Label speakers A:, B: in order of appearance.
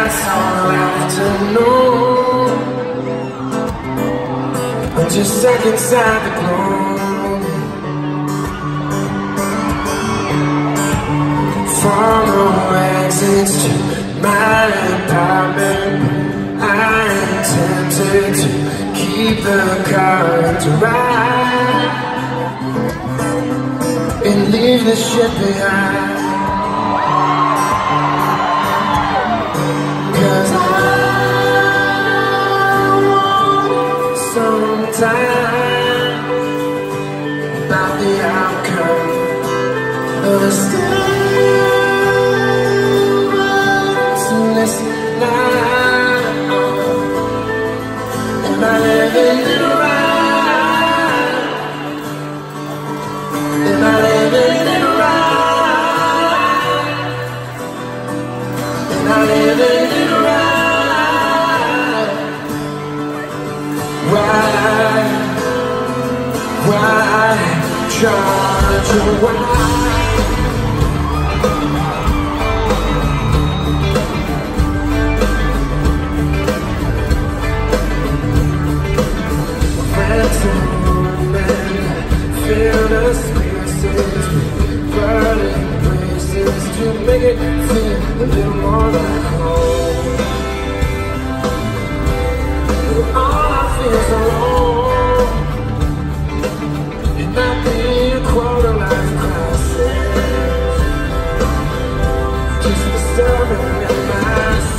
A: nights all afternoon. I'm just stuck inside the gloom. From the exits to my apartment, I am tempted to keep the current right and leave the ship behind. 'Cause I want some time about the outcome of a stillness now. Am I living it right? Am I living it right? Am I living it right? Why, Georgia, why? Fill the spaces with burning places to make it feel a little more like home. But all I feel is alone. It might be a quarter-life crisis, just disturbing in my